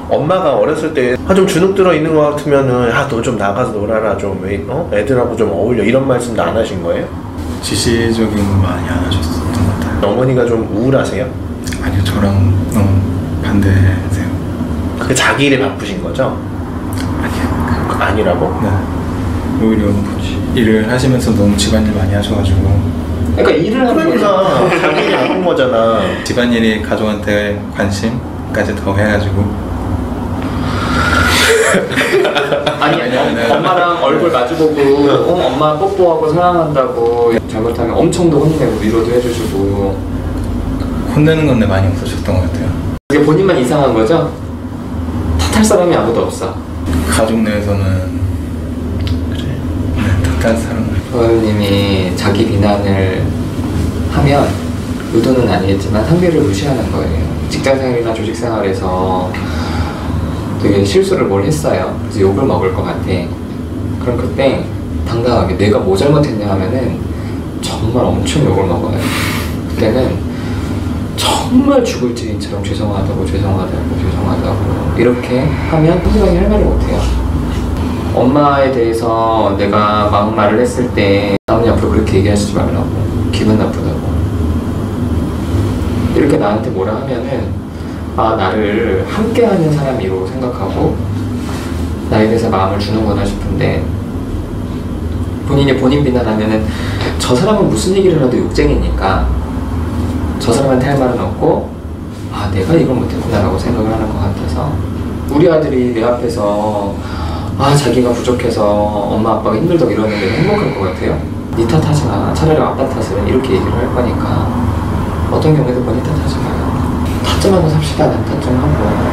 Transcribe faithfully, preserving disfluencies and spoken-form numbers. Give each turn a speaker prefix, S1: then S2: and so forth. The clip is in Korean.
S1: 엄마가 어렸을 때 좀 주눅 들어 있는 것 같으면은 야 너 좀 나가서 놀아라 좀 왜, 어? 애들하고 좀 어울려 이런 말씀도 안 하신 거예요?
S2: 지시적인 건 많이 안 하셨던 것 같아요.
S1: 어머니가 좀 우울하세요?
S2: 아니요, 저랑 너무 반대세요.
S1: 그게 자기 일에 바쁘신 거죠?
S2: 아니요.
S1: 그 아니라고?
S2: 네. 오히려 일을 하시면서 너무 집안일 많이 하셔가지고.
S3: 그러니까 일을 하는
S1: 그러니까 자기 일이 바쁜 거잖아.
S2: 집안일이 가족한테 관심까지 더 해가지고.
S3: 아니, 아니 엄마랑 얼굴 마주보고 어, 엄마 뽀뽀하고 사랑한다고 잘못하면 엄청도 혼내고 위로도 해주시고.
S2: 혼내는 건데 많이 없으셨던 것 같아요.
S3: 그게 본인만 이상한 거죠? 탓할 사람이 아무도 없어.
S2: 가족 내에서는 네, 탓할 사람은
S3: 부모님이 자기 비난을 하면 의도는 아니겠지만 상대를 무시하는 거예요. 직장생활이나 조직생활에서 되게 실수를 뭘 했어요. 그래서 욕을 먹을 것 같아. 그럼 그때 당당하게 내가 뭐 잘못했냐 하면은 정말 엄청 욕을 먹어요. 그때는 정말 죽을 죄인처럼 죄송하다고 죄송하다고 죄송하다고 이렇게 하면 상대방이 할 말을 못해요. 엄마에 대해서 내가 막말을 했을 때 나머지 앞으로 그렇게 얘기하시지 말라고, 기분 나쁘다고 이렇게 나한테 뭐라 하면은 아 나를 함께하는 사람이로 생각하고 나에 대해서 마음을 주는구나 싶은데, 본인이 본인 비난하면은 저 사람은 무슨 얘기를 해도 욕쟁이니까 저 사람한테 할 말은 없고 아 내가 이걸 못했구나 라고 생각을 하는 것 같아서, 우리 아들이 내 앞에서 아 자기가 부족해서 엄마 아빠가 힘들다고 이러는데 행복할 것 같아요? 니 탓하지 마, 차라리 아빠 탓을 이렇게 얘기를 할 거니까 어떤 경우에도 본인 탓하지 마요. 탓 좀 하고 삽시다. 난 탓 좀 하고